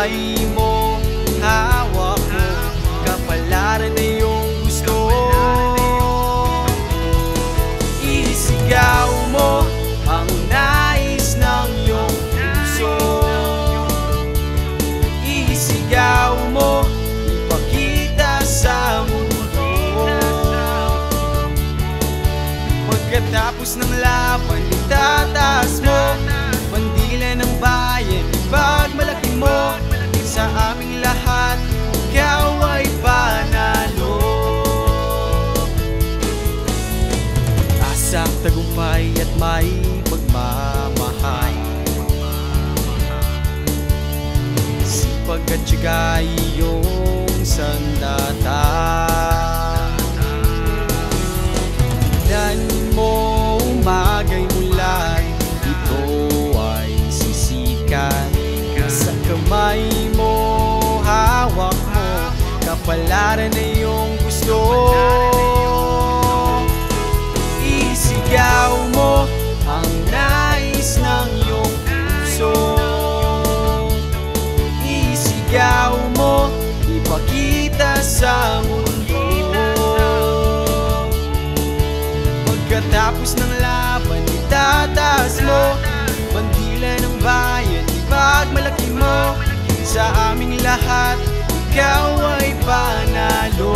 kamay mo, hawak mo, kapalaran na iyong gusto. Isigaw mo ang nais ng iyong puso. Isigaw mo, ipakita sa mundo. Pagkatapos ng laban, itataas mo bandila ng bayan, ipagmalaki mo. Sa aming lahat, ikaw ay panalo. Asang tagumpay at may pagmamahal, sipag at tiyaga iyong sandata. Tingnan mo umagay mulat, ito ay sisikat. Sa kamay mo, hawak mo, kapalaran na iyong gusto. Isigaw mo ang nais ng iyong puso. Isigaw mo, ipakita sa mundo. Pagkatapos ng laban, itataas mo bandila ng bayan, ipagmalaki mo. Sa aming lahat, ikaw ay panalo.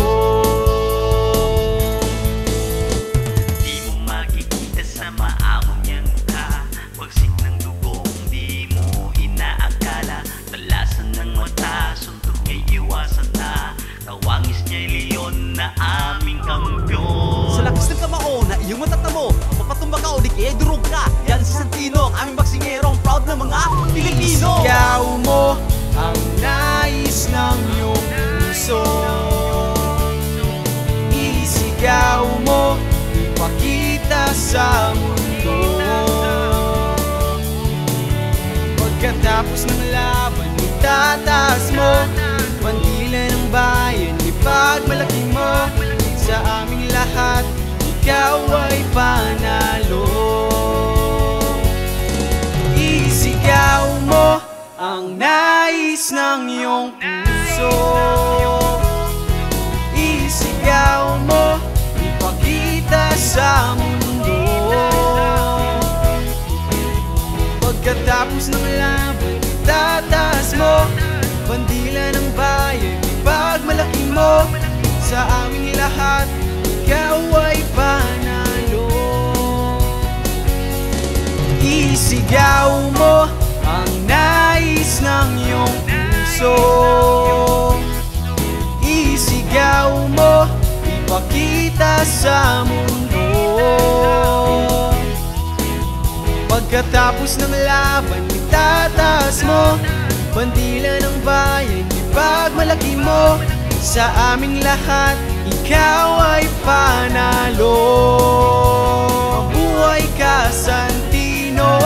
Di mo makikita sa maamong niyang mukha, pagsik ng dugong di mo inaakala. Talasan ng mata, suntok niya'y iwasan na. Kawangis niya'y leon na aming kampiyon. Sa lakas ng kamao na iyong matatamo, mapatumba ka o di kaya durog ka. Yan si Santino, ang aming baksingerong proud na mga Pilipino. Isigaw mo ang nais ng iyong puso. Isigaw mo, ipakita sa mundo. Pagkatapos ng laban, itataas mo bandila ng bayan, ipagmalaki mo. Sa aming lahat, ikaw ay panalo. Isigaw mo ang nais ng iyong puso. Isigaw mo, ipakita sa mundo. Pagkatapos ng laban, itataas mo bandila ng bayan, ipagmalaki mo. Sa aming lahat, ikaw ay panalo. Isigaw mo ang nais ng iyong puso. Isigaw mo, ipakita sa mundo. Pagkatapos ng laban, itataas mo bandila ng bayan, ipagmalaki mo. Sa aming lahat, ikaw ay panalo. Mabuhay ka, Santino.